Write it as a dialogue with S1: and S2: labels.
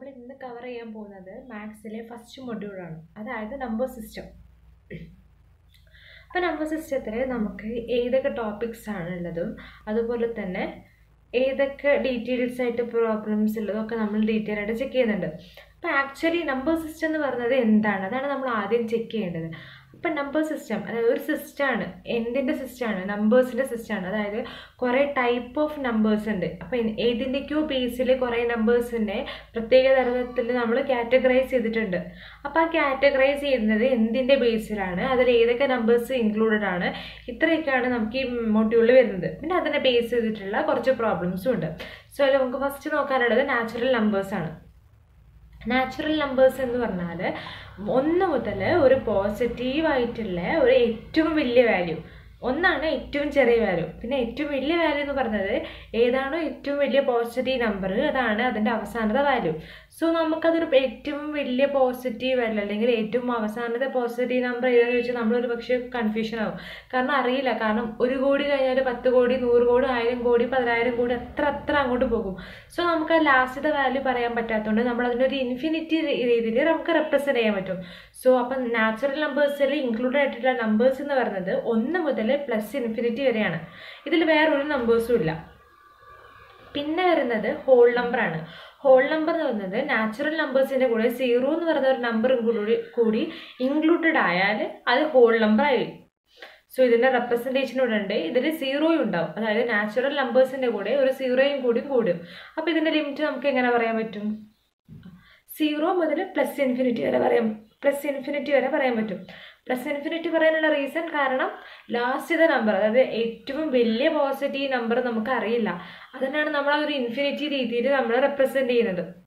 S1: ഇന്ന് കവർ ചെയ്യാൻ പോകുന്നത് മാത്സിലെ ഫസ്റ്റ് മൊഡ്യൂളാണ്, അതായത് നമ്പർ സിസ്റ്റം. അപ്പോൾ നമ്പർ സിസ്റ്റത്തിൽ നമുക്ക് ഏതൊക്കെ ടോപ്പിക്സ് ആണുള്ളതും അതുപോലെ തന്നെ ഏതൊക്കെ ഡീറ്റെയിൽസ് ആയിട്ട് പ്രോബ്ലംസ് ഉള്ളതും ഒക്കെ നമ്മൾ ഡീറ്റെയിൽ ആയിട്ട് ചെക്ക് ചെയ്യുന്നുണ്ട്. അപ്പോൾ ആക്ച്വലി നമ്പർ സിസ്റ്റം എന്ന് പറയുന്നത് എന്താണ്, അതാണ് നമ്മൾ ആദ്യം ചെക്ക് ചെയ്യേണ്ടത്. അപ്പം നമ്പർ സിസ്റ്റം അതായത് ഒരു സിസ്റ്റമാണ്. എന്തിൻ്റെ സിസ്റ്റമാണ്? നമ്പേഴ്സിൻ്റെ സിസ്റ്റമാണ്. അതായത് കുറേ ടൈപ്പ് ഓഫ് നമ്പേഴ്സ് ഉണ്ട്. അപ്പം ഏതിൻ്റെയൊക്കെയോ ബേസിൽ കുറേ നമ്പേഴ്സിൻ്റെ പ്രത്യേക തരത്തിൽ നമ്മൾ കാറ്റഗറൈസ് ചെയ്തിട്ടുണ്ട്. അപ്പോൾ ആ കാറ്റഗറൈസ് ചെയ്യുന്നത് എന്തിൻ്റെ ബേസിലാണ്, അതിൽ ഏതൊക്കെ നമ്പേഴ്സ് ഇൻക്ലൂഡഡ് ആണ്, ഇത്രയൊക്കെയാണ് നമുക്ക് ഈ മൊഡ്യൂളിൽ വരുന്നത്. പിന്നെ അതിനെ ബേസ് ചെയ്തിട്ടുള്ള കുറച്ച് പ്രോബ്ലംസും ഉണ്ട്. സോ അതിൽ നമുക്ക് ഫസ്റ്റ് നോക്കാനുള്ളത് നാച്ചുറൽ നമ്പേഴ്സാണ്. നാച്ചുറൽ നമ്പേഴ്സ് എന്ന് പറഞ്ഞാൽ 1 മുതൽ ഒരു പോസിറ്റീവായിട്ടുള്ള ഒരു ഏറ്റവും വലിയ വാല്യൂ, ഒന്നാണ് ഏറ്റവും ചെറിയ വാല്യൂ. പിന്നെ ഏറ്റവും വലിയ വാല്യൂ എന്ന് പറഞ്ഞത് ഏതാണോ ഏറ്റവും വലിയ പോസിറ്റീവ് നമ്പർ, അതാണ് അതിൻ്റെ അവസാനത്തെ വാല്യൂ. സോ നമുക്കതൊരു ഏറ്റവും വലിയ പോസിറ്റീവ് വാല്യൂ അല്ലെങ്കിൽ ഏറ്റവും അവസാനത്തെ പോസിറ്റീവ് നമ്പർ ഏതാണെന്ന് ചോദിച്ചാൽ നമ്മളൊരു പക്ഷേ കൺഫ്യൂഷൻ ആവും. കാരണം അറിയില്ല. കാരണം 1 കോടി കഴിഞ്ഞാൽ 10 കോടി 100 കോടി 1000 കോടി 10,000 കോടി അത്ര അങ്ങോട്ട് പോകും. സോ നമുക്ക് ആ ലാസ്റ്റത്തെ വാല്യൂ പറയാൻ പറ്റാത്തതുകൊണ്ട് നമ്മൾ അതിനൊരു ഇൻഫിനിറ്റി രീതിയിൽ നമുക്ക് റെപ്രസെൻറ്റ് ചെയ്യാൻ പറ്റും. സോ അപ്പം നാച്ചുറൽ നമ്പേഴ്സിൽ ഇൻക്ലൂഡഡ് ആയിട്ടുള്ള നമ്പേഴ്സ് എന്ന് പറയുന്നത് 1 മുതൽ +∞ വരെയാണ്. ഇതിൽ വേറൊരു നമ്പേഴ്സും ഇല്ല. പിന്നെ വരുന്നത് ഹോൾ നമ്പറാണ്. ഹോൾ നമ്പർ എന്ന് പറയുന്നത് നാച്ചുറൽ നമ്പേഴ്സിൻ്റെ കൂടെ 0 എന്ന് പറയുന്ന ഒരു നമ്പർ കൂടി ഇൻക്ലൂഡഡ് ആയാൽ അത് ഹോൾ നമ്പർ ആയി. സോ ഇതിൻ്റെ റെപ്രസെൻറ്റേഷൻ ഇവിടെ ഉണ്ട്. ഇതിൽ 0 ഉണ്ടാവും. അതായത് നാച്ചുറൽ നമ്പേഴ്സിൻ്റെ കൂടെ ഒരു 0 കൂടും. അപ്പോൾ ഇതിൻ്റെ ലിമിറ്റ് നമുക്ക് എങ്ങനെ പറയാൻ പറ്റും? 0 മുതൽ +∞ വരെ പറയാം. +∞ വരെ പറയാൻ പറ്റും. +∞ പറയാനുള്ള റീസൺ കാരണം ലാസ്റ്റത്തെ നമ്പർ, അതായത് ഏറ്റവും വലിയ പോസിറ്റീവ് നമ്പർ നമുക്ക് അറിയില്ല. അതിനാണ് നമ്മൾ അതൊരു ഇൻഫിനിറ്റി രീതിയിൽ നമ്മൾ റെപ്രസെൻറ്റ് ചെയ്യുന്നത്.